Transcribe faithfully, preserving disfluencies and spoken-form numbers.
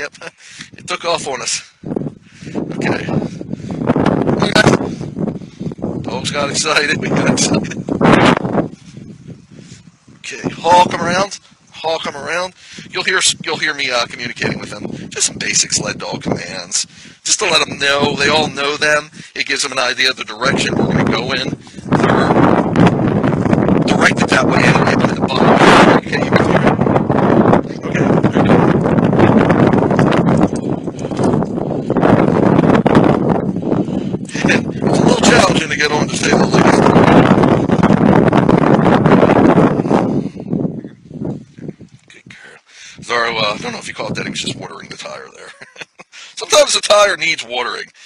Yep, it took off on us. Okay. Dogs got excited. We got excited. Okay, haul come around. Haul come around. You'll hear you'll hear me uh, communicating with them. Just some basic sled dog commands, just to let them know. They all know them. It gives them an idea of the direction we're going to go in. They're directed that way anyway by the bottom. Okay, you can hear it. Okay, there you go. It's a little challenging to get on, to say the least. Zaro, uh, I don't know if you call it that, he's just watering the tire there. Sometimes the tire needs watering.